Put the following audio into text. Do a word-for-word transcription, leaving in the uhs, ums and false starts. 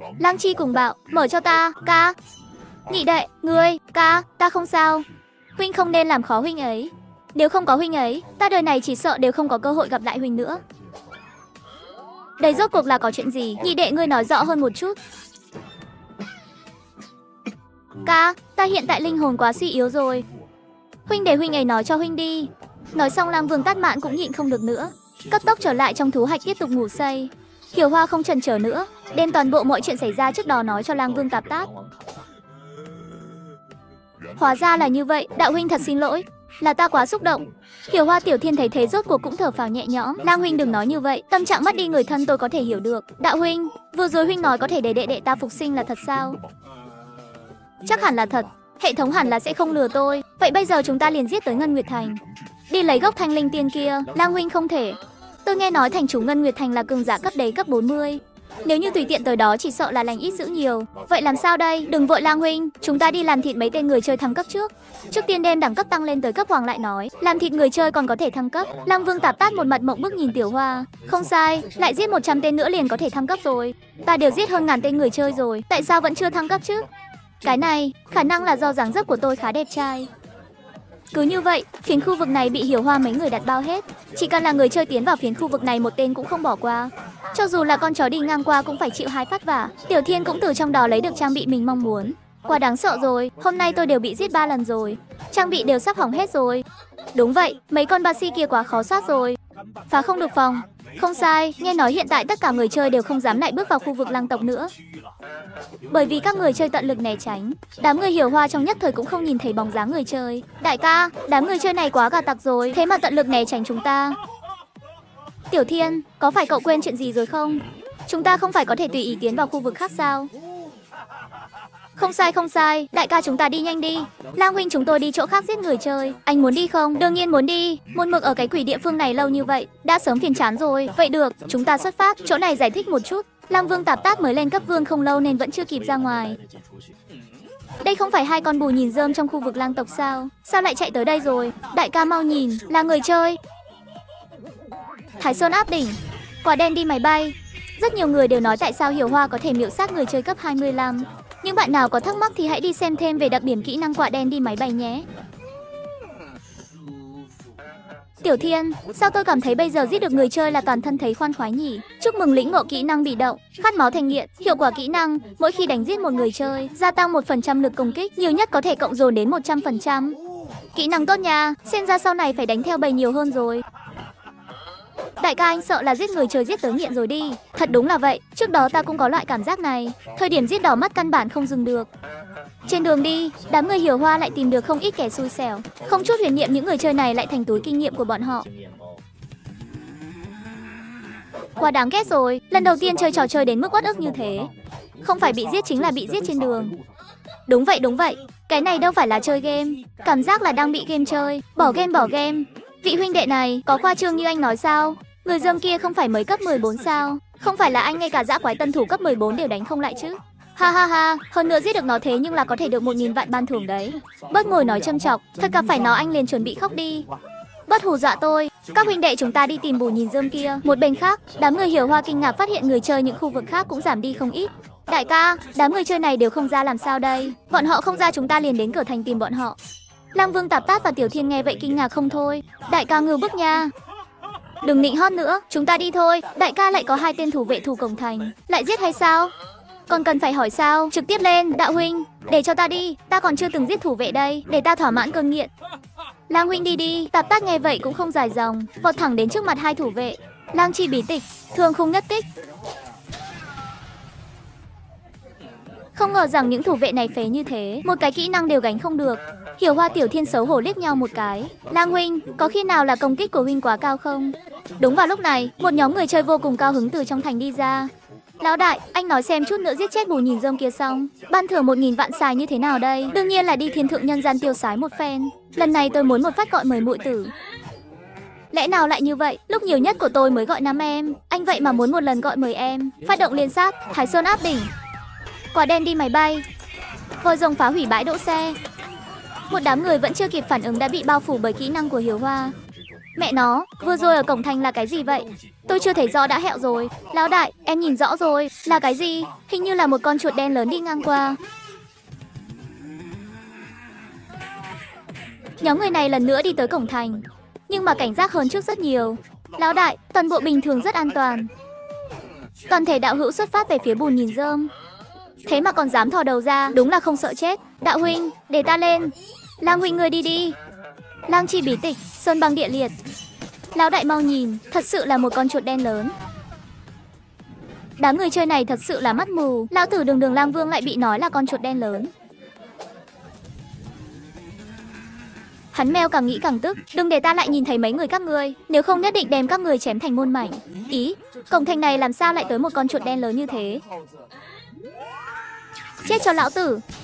Lang Chi cùng bạo, mở cho ta, ca. Nhị đệ, ngươi, ca, ta không sao. Huynh không nên làm khó huynh ấy. Nếu không có huynh ấy, ta đời này chỉ sợ đều không có cơ hội gặp lại huynh nữa. Đây rốt cuộc là có chuyện gì? Nhị đệ ngươi nói rõ hơn một chút. Ca, ta hiện tại linh hồn quá suy yếu rồi. Huynh để huynh ấy nói cho huynh đi. Nói xong Lang Vương Tát Mạn cũng nhịn không được nữa, cấp tốc trở lại trong thú hạch tiếp tục ngủ say. Hiểu Hoa không chần chờ nữa, đem toàn bộ mọi chuyện xảy ra trước đó nói cho Lang Vương Tạp Tát. Hóa ra là như vậy, đạo huynh thật xin lỗi, là ta quá xúc động. Hiểu Hoa Tiểu Thiên thấy thế rốt cuộc cũng thở phào nhẹ nhõm. Lang huynh đừng nói như vậy, tâm trạng mất đi người thân tôi có thể hiểu được. Đạo huynh, vừa rồi huynh nói có thể để đệ đệ ta phục sinh là thật sao? Chắc hẳn là thật, hệ thống hẳn là sẽ không lừa tôi. Vậy bây giờ chúng ta liền giết tới Ngân Nguyệt Thành, đi lấy gốc thanh linh tiên kia. Lang huynh không thể. Tôi nghe nói thành chủ Ngân Nguyệt Thành là cường giả cấp đế cấp bốn mươi. Nếu như tùy tiện tới đó chỉ sợ là lành ít dữ nhiều. Vậy làm sao đây? Đừng vội Lang huynh, chúng ta đi làm thịt mấy tên người chơi thăng cấp trước. Trước tiên đem đẳng cấp tăng lên tới cấp hoàng lại nói. Làm thịt người chơi còn có thể thăng cấp. Lang Vương Tạp Tát một mặt mộng bức nhìn Tiểu Hoa. Không sai, lại giết một trăm tên nữa liền có thể thăng cấp rồi. Ta đều giết hơn ngàn tên người chơi rồi, tại sao vẫn chưa thăng cấp chứ? Cái này, khả năng là do dáng dấp của tôi khá đẹp trai. Cứ như vậy, phiến khu vực này bị Hiểu Hoa mấy người đặt bao hết. Chỉ cần là người chơi tiến vào phiến khu vực này một tên cũng không bỏ qua. Cho dù là con chó đi ngang qua cũng phải chịu hai phát vả. Tiểu Thiên cũng từ trong đó lấy được trang bị mình mong muốn. Quá đáng sợ rồi, hôm nay tôi đều bị giết ba lần rồi. Trang bị đều sắp hỏng hết rồi. Đúng vậy, mấy con ba si kia quá khó soát rồi. Phá không được phòng. Không sai, nghe nói hiện tại tất cả người chơi đều không dám lại bước vào khu vực lang tộc nữa. Bởi vì các người chơi tận lực né tránh. Đám người Hiểu Hoa trong nhất thời cũng không nhìn thấy bóng dáng người chơi. Đại ca, đám người chơi này quá gà tặc rồi, thế mà tận lực né tránh chúng ta. Tiểu Thiên, có phải cậu quên chuyện gì rồi không? Chúng ta không phải có thể tùy ý tiến vào khu vực khác sao? Không sai không sai, đại ca chúng ta đi nhanh đi. Lang huynh chúng tôi đi chỗ khác giết người chơi. Anh muốn đi không? Đương nhiên muốn đi. Muôn mực ở cái quỷ địa phương này lâu như vậy, đã sớm phiền chán rồi. Vậy được, chúng ta xuất phát. Chỗ này giải thích một chút. Lang Vương Tạp Tát mới lên cấp vương không lâu nên vẫn chưa kịp ra ngoài. Đây không phải hai con bù nhìn rơm trong khu vực lang tộc sao? Sao lại chạy tới đây rồi? Đại ca mau nhìn, là người chơi. Thái Sơn áp đỉnh, quả đen đi máy bay. Rất nhiều người đều nói tại sao Hiểu Hoa có thể miễu sát người chơi cấp hai mươi lăm. Nhưng bạn nào có thắc mắc thì hãy đi xem thêm về đặc điểm kỹ năng quả đen đi máy bay nhé. Tiểu Thiên, sao tôi cảm thấy bây giờ giết được người chơi là toàn thân thấy khoan khoái nhỉ? Chúc mừng lĩnh ngộ kỹ năng bị động, khát máu thành nghiện. Hiệu quả kỹ năng, mỗi khi đánh giết một người chơi, gia tăng một phần trăm lực công kích, nhiều nhất có thể cộng dồn đến một trăm phần trăm. Kỹ năng tốt nha, xem ra sau này phải đánh theo bầy nhiều hơn rồi. Đại ca anh sợ là giết người chơi giết tới nghiện rồi đi. Thật đúng là vậy, trước đó ta cũng có loại cảm giác này. Thời điểm giết đỏ mắt căn bản không dừng được. Trên đường đi, đám người Hiểu Hoa lại tìm được không ít kẻ xui xẻo. Không chút huyền niệm những người chơi này lại thành túi kinh nghiệm của bọn họ. Quá đáng ghét rồi, lần đầu tiên chơi trò chơi đến mức uất ức như thế. Không phải bị giết chính là bị giết trên đường. Đúng vậy đúng vậy, cái này đâu phải là chơi game. Cảm giác là đang bị game chơi. Bỏ game bỏ game. Vị huynh đệ này, có khoa trương như anh nói sao? Người dâm kia không phải mới cấp mười bốn sao? Không phải là anh ngay cả dã quái tân thủ cấp mười bốn đều đánh không lại chứ? Ha ha ha, hơn nữa giết được nó thế nhưng là có thể được một nghìn vạn ban thưởng đấy. Bớt ngồi nói châm chọc, thật gặp phải nó anh liền chuẩn bị khóc đi. Bớt hù dọa tôi, các huynh đệ chúng ta đi tìm bù nhìn rơm kia. Một bên khác, đám người Hiểu Hoa kinh ngạc phát hiện người chơi những khu vực khác cũng giảm đi không ít. Đại ca, đám người chơi này đều không ra làm sao đây? Bọn họ không ra chúng ta liền đến cửa thành tìm bọn họ. Lang Vương Tạp Tát và Tiểu Thiên nghe vậy kinh ngạc không thôi. Đại ca ngưu bức nha. Đừng nịnh hót nữa, chúng ta đi thôi. Đại ca lại có hai tên thủ vệ thủ cổng thành, lại giết hay sao? Còn cần phải hỏi sao? Trực tiếp lên, đạo huynh, để cho ta đi, ta còn chưa từng giết thủ vệ đây, để ta thỏa mãn cơn nghiện. Lang huynh đi đi. Tạp Tát nghe vậy cũng không dài dòng, vọt thẳng đến trước mặt hai thủ vệ. Lang chi bí tịch, thương khung nhất kích. Không ngờ rằng những thủ vệ này phế như thế, một cái kỹ năng đều gánh không được. Hiểu Hoa Tiểu Thiên xấu hổ liếc nhau một cái. Lang huynh, có khi nào là công kích của huynh quá cao không? Đúng vào lúc này, một nhóm người chơi vô cùng cao hứng từ trong thành đi ra. Lão đại, anh nói xem chút nữa giết chết bù nhìn rơm kia xong, ban thưởng một nghìn vạn xài như thế nào đây? Đương nhiên là đi thiên thượng nhân gian tiêu sái một phen. Lần này tôi muốn một phát gọi mời muội tử. Lẽ nào lại như vậy? Lúc nhiều nhất của tôi mới gọi năm em, anh vậy mà muốn một lần gọi mười em. Phát động liên sát, Thái Sơn áp đỉnh. Quả đen đi máy bay. Vòi rồng phá hủy bãi đỗ xe. Một đám người vẫn chưa kịp phản ứng đã bị bao phủ bởi kỹ năng của Hiểu Hoa. Mẹ nó, vừa rồi ở cổng thành là cái gì vậy? Tôi chưa thấy rõ đã hẹo rồi. Lão đại, em nhìn rõ rồi. Là cái gì? Hình như là một con chuột đen lớn đi ngang qua. Nhóm người này lần nữa đi tới cổng thành, nhưng mà cảnh giác hơn trước rất nhiều. Lão đại, toàn bộ bình thường rất an toàn. Toàn thể đạo hữu xuất phát về phía bùn nhìn rơm. Thế mà còn dám thò đầu ra, đúng là không sợ chết. Đạo huynh, để ta lên. Lang huynh người đi đi. Lang chi bí tịch, sơn băng địa liệt. Lão đại mau nhìn, thật sự là một con chuột đen lớn. Đám người chơi này thật sự là mắt mù. Lão tử đường đường Lang Vương lại bị nói là con chuột đen lớn. Hắn meo càng nghĩ càng tức. Đừng để ta lại nhìn thấy mấy người các ngươi, nếu không nhất định đem các người chém thành muôn mảnh. Ý, cổng thành này làm sao lại tới một con chuột đen lớn như thế? Chết cho lão tử.